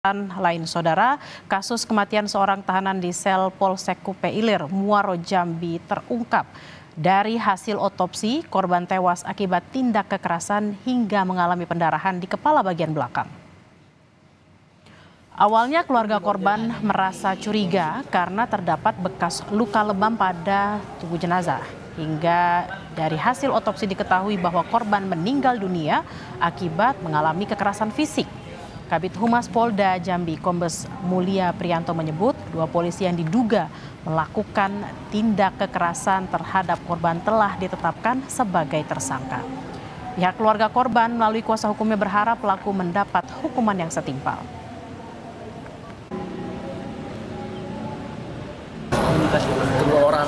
Lain saudara, kasus kematian seorang tahanan di sel Polsek Kupe Ilir, Muaro Jambi terungkap. Dari hasil otopsi, korban tewas akibat tindak kekerasan hingga mengalami pendarahan di kepala bagian belakang. Awalnya keluarga korban merasa curiga karena terdapat bekas luka lebam pada tubuh jenazah. Hingga dari hasil otopsi diketahui bahwa korban meninggal dunia akibat mengalami kekerasan fisik. Kabid Humas Polda Jambi Kombes Mulia Priyanto menyebut 2 polisi yang diduga melakukan tindak kekerasan terhadap korban telah ditetapkan sebagai tersangka. Pihak keluarga korban melalui kuasa hukumnya berharap pelaku mendapat hukuman yang setimpal. Kedua orang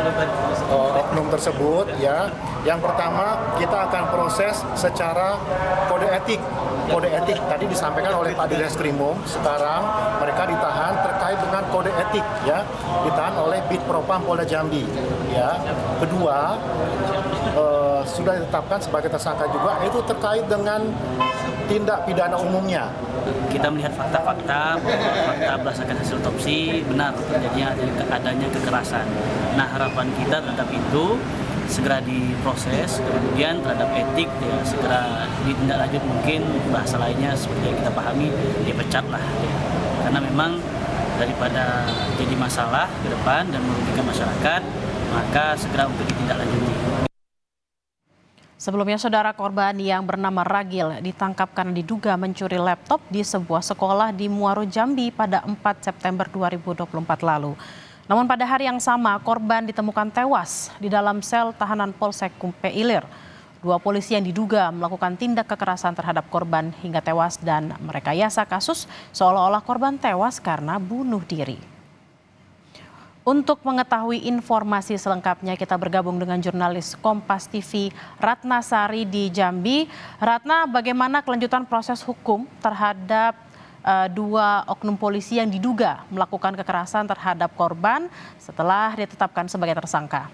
oknum tersebut, ya, yang pertama kita akan proses secara kode etik. Kode etik tadi disampaikan oleh Pak Direskrimum, sekarang mereka ditahan terkait dengan kode etik, ya, ditahan oleh Bid Propam Polda Jambi, ya. Kedua, sudah ditetapkan sebagai tersangka juga, itu terkait dengan tindak pidana umumnya. Kita melihat fakta-fakta berdasarkan hasil otopsi benar terjadinya adanya kekerasan. Nah, harapan kita terhadap itu segera diproses, kemudian terhadap etik ya segera ditindaklanjut, mungkin bahasa lainnya seperti yang kita pahami dipecat lah ya. Karena memang daripada jadi masalah ke depan dan merugikan masyarakat, maka segera untuk ditindaklanjuti. Sebelumnya, saudara korban yang bernama Ragil ditangkap karena diduga mencuri laptop di sebuah sekolah di Muaro Jambi pada 4 September 2024 lalu. Namun pada hari yang sama, korban ditemukan tewas di dalam sel tahanan Polsek Kupe Ilir. 2 polisi yang diduga melakukan tindak kekerasan terhadap korban hingga tewas dan merekayasa kasus seolah-olah korban tewas karena bunuh diri. Untuk mengetahui informasi selengkapnya, kita bergabung dengan jurnalis Kompas TV Ratna Sari di Jambi. Ratna, bagaimana kelanjutan proses hukum terhadap 2 oknum polisi yang diduga melakukan kekerasan terhadap korban setelah ditetapkan sebagai tersangka?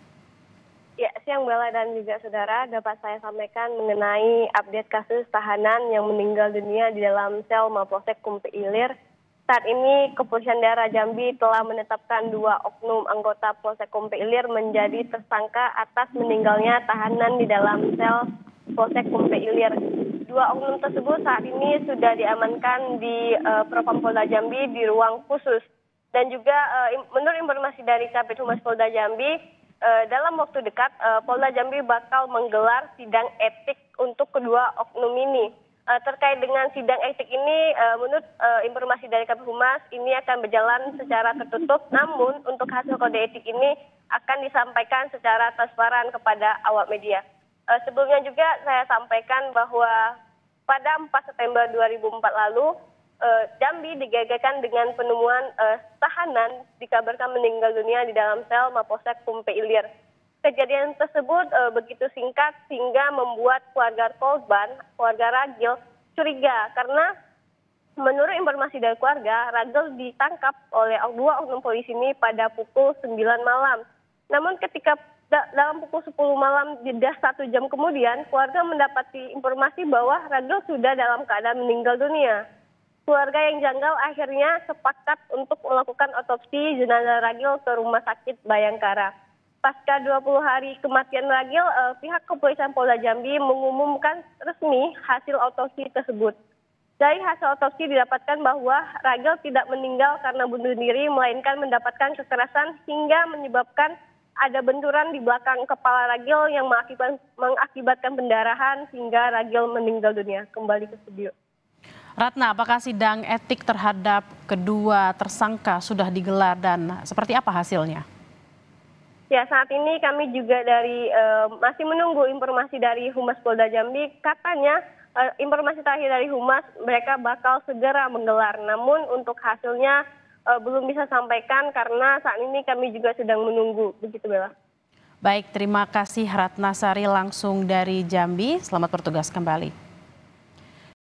Ya, siang Bella dan juga saudara, dapat saya sampaikan mengenai update kasus tahanan yang meninggal dunia di dalam sel Mapolsek Kupe Ilir. Saat ini Kepolisian Daerah Jambi telah menetapkan 2 oknum anggota Polsek Kupe Ilir menjadi tersangka atas meninggalnya tahanan di dalam sel Polsek Kupe Ilir. 2 oknum tersebut saat ini sudah diamankan di Propam Polda Jambi di ruang khusus. Dan juga menurut informasi dari Kabid Humas Polda Jambi, dalam waktu dekat Polda Jambi bakal menggelar sidang etik untuk kedua oknum ini. Terkait dengan sidang etik ini, menurut informasi dari Kabid Humas, ini akan berjalan secara tertutup, namun untuk hasil kode etik ini akan disampaikan secara transparan kepada awak media. Sebelumnya juga saya sampaikan bahwa pada 4 September 2004 lalu, Jambi digegerkan dengan penemuan tahanan dikabarkan meninggal dunia di dalam sel Mapolsek Kupe Ilir. Kejadian tersebut begitu singkat sehingga membuat keluarga korban, keluarga Ragil, curiga karena menurut informasi dari keluarga, Ragil ditangkap oleh 2 oknum polisi ini pada pukul 9 malam. Namun ketika dalam pukul 10 malam, jeda 1 jam kemudian, keluarga mendapati informasi bahwa Ragil sudah dalam keadaan meninggal dunia. Keluarga yang janggal akhirnya sepakat untuk melakukan otopsi jenazah Ragil ke Rumah Sakit Bayangkara. Pasca 20 hari kematian Ragil, pihak Kepolisian Polda Jambi mengumumkan resmi hasil otopsi tersebut. Dari hasil otopsi didapatkan bahwa Ragil tidak meninggal karena bunuh diri, melainkan mendapatkan kekerasan hingga menyebabkan ada benturan di belakang kepala Ragil yang mengakibatkan pendarahan hingga Ragil meninggal dunia. Kembali ke studio. Ratna, apakah sidang etik terhadap kedua tersangka sudah digelar dan seperti apa hasilnya? Ya, saat ini kami juga masih menunggu informasi dari Humas Polda Jambi. Katanya informasi terakhir dari Humas, mereka bakal segera menggelar. Namun untuk hasilnya belum bisa sampaikan karena saat ini kami juga sedang menunggu. Begitu, Bella. Baik, terima kasih Ratna Sari langsung dari Jambi. Selamat bertugas kembali.